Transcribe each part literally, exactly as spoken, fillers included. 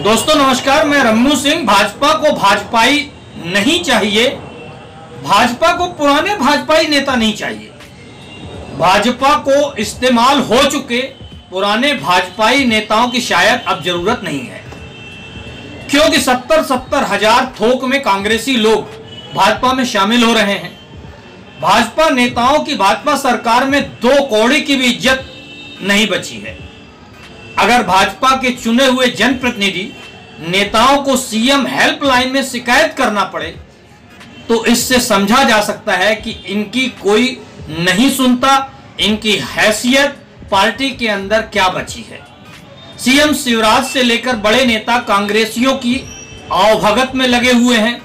दोस्तों नमस्कार, मैं रम्मू सिंह। भाजपा को भाजपाई नहीं चाहिए, भाजपा को पुराने भाजपाई नेता नहीं चाहिए। भाजपा को इस्तेमाल हो चुके पुराने भाजपाई नेताओं की शायद अब जरूरत नहीं है, क्योंकि सत्तर सत्तर हजार थोक में कांग्रेसी लोग भाजपा में शामिल हो रहे हैं। भाजपा नेताओं की भाजपा सरकार में दो कौड़ी की भी इज्जत नहीं बची है। अगर भाजपा के चुने हुए जनप्रतिनिधि नेताओं को सीएम हेल्पलाइन में शिकायत करना पड़े तो इससे समझा जा सकता है कि इनकी कोई नहीं सुनता, इनकी हैसियत पार्टी के अंदर क्या बची है। सीएम शिवराज से लेकर बड़े नेता कांग्रेसियों की आवभगत में लगे हुए हैं।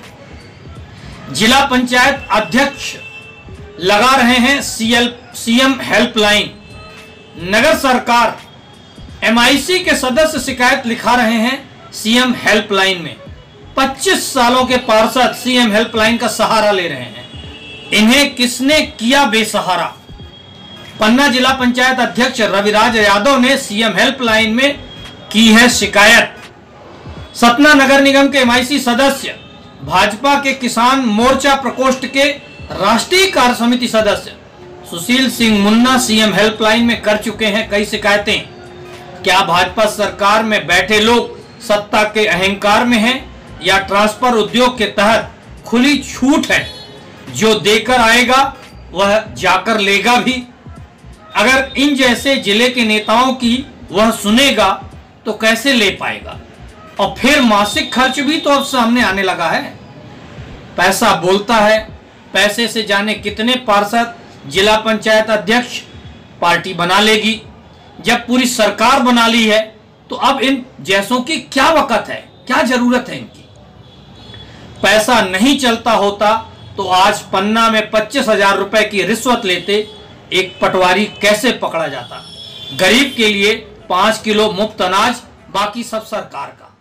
जिला पंचायत अध्यक्ष लगा रहे हैं सीएल सीएम हेल्पलाइन। नगर सरकार एमआईसी के सदस्य शिकायत लिखा रहे हैं सीएम हेल्पलाइन में। पच्चीस सालों के पार्षद सीएम हेल्पलाइन का सहारा ले रहे हैं। इन्हें किसने किया बेसहारा? पन्ना जिला पंचायत अध्यक्ष रविराज यादव ने सीएम हेल्पलाइन में की है शिकायत। सतना नगर निगम के एमआईसी सदस्य, भाजपा के किसान मोर्चा प्रकोष्ठ के राष्ट्रीय कार्य समिति सदस्य सुशील सिंह मुन्ना सीएम हेल्पलाइन में कर चुके हैं कई शिकायतें। क्या भाजपा सरकार में बैठे लोग सत्ता के अहंकार में हैं या ट्रांसफर उद्योग के तहत खुली छूट है, जो देकर आएगा वह जाकर लेगा भी? अगर इन जैसे जिले के नेताओं की वह सुनेगा तो कैसे ले पाएगा? और फिर मासिक खर्च भी तो अब सामने आने लगा है। पैसा बोलता है, पैसे से जाने कितने पार्षद जिला पंचायत अध्यक्ष पार्टी बना लेगी। जब पूरी सरकार बना ली है तो अब इन जैसों की क्या वक़्त है, क्या जरूरत है इनकी? पैसा नहीं चलता होता तो आज पन्ना में पच्चीस हजार रुपए की रिश्वत लेते एक पटवारी कैसे पकड़ा जाता? गरीब के लिए पांच किलो मुफ्त अनाज, बाकी सब सरकार का।